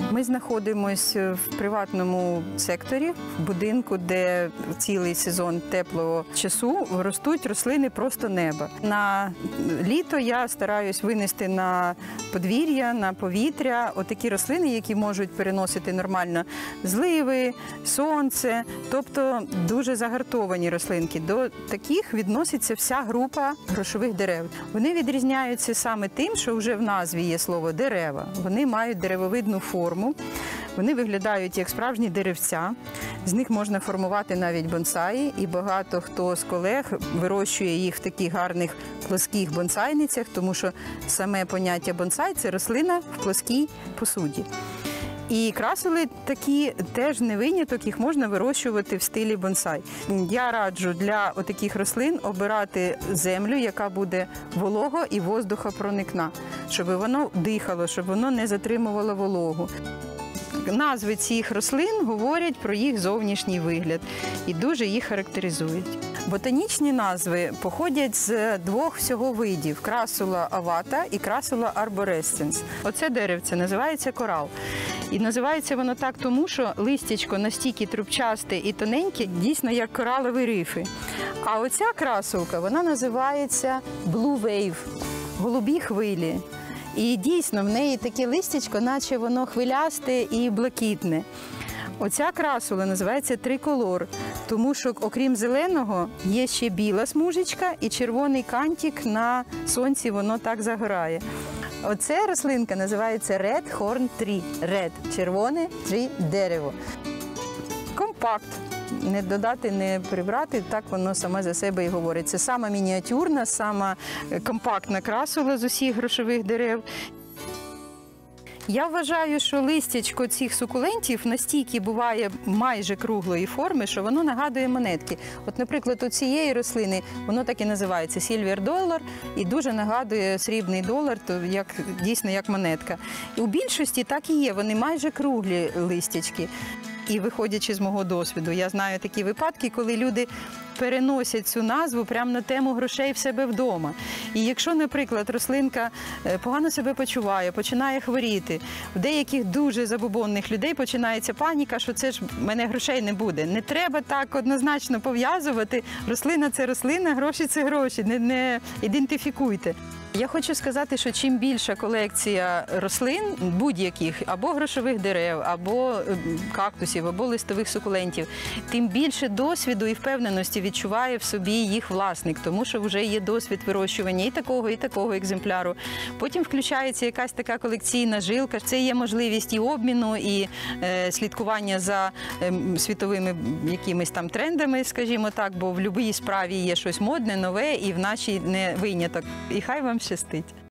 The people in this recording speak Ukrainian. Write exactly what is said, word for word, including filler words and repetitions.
Ми знаходимося в приватному секторі, в будинку, де цілий сезон теплого часу ростуть рослини просто неба. На літо я стараюсь винести на подвір'я, на повітря отакі рослини, які можуть переносити нормально зливи, сонце, тобто дуже загартовані рослинки. До таких відноситься вся група грошових дерев. Вони відрізняються саме тим, що вже в назві є слово «дерева». Вони мають деревовидну форму, вони виглядають як справжні деревця. З них можна формувати навіть бонсаї, і багато хто з колег вирощує їх в таких гарних плоских бонсайницях, тому що саме поняття бонсай – це рослина в плоскій посуді. І красули такі теж не виняток, їх можна вирощувати в стилі бонсай. Я раджу для отаких рослин обирати землю, яка буде волого і воздухопроникна, щоб воно дихало, щоб воно не затримувало вологу. Назви цих рослин говорять про їх зовнішній вигляд і дуже їх характеризують. Ботанічні назви походять з двох всього видів – красула авата і красула арборесценс. Оце деревце називається корал. І називається воно так тому, що листячко настільки трубчасте і тоненьке, дійсно як коралові рифи. А оця красулка, вона називається blue wave – голубі хвилі. І дійсно в неї таке листячко, наче воно хвилясте і блакитне. Оця красула називається триколор, тому що окрім зеленого є ще біла смужечка і червоний кантик на сонці, воно так загорає. Оця рослинка називається Red Horn Tree. Red – червоне трі дерево. Компакт. Не додати, не прибрати, так воно саме за себе і говорить. Це сама мініатюрна, сама компактна красула з усіх грошових дерев. Я вважаю, що листячко цих сукулентів настільки буває майже круглої форми, що воно нагадує монетки. От, наприклад, у цієї рослини воно так і називається Silver Dollar і дуже нагадує срібний долар, то як, дійсно як монетка. І у більшості так і є, вони майже круглі листячки. І виходячи з мого досвіду, я знаю такі випадки, коли люди переносять цю назву прямо на тему грошей в себе вдома. І якщо, наприклад, рослинка погано себе почуває, починає хворіти, в деяких дуже забобонних людей починається паніка, що це ж в мене грошей не буде. Не треба так однозначно пов'язувати. Рослина – це рослина, гроші – це гроші. Не, не ідентифікуйте. Я хочу сказати, що чим більша колекція рослин, будь-яких, або грошових дерев, або кактусів, або листових сукулентів, тим більше досвіду і впевненості відчуває в собі їх власник, тому що вже є досвід вирощування і такого, і такого екземпляру. Потім включається якась така колекційна жилка. Це є можливість і обміну, і е, слідкування за е, світовими якимись там трендами, скажімо так, бо в будь-якій справі є щось модне, нове, і в нашій не виняток. І хай вам щастить.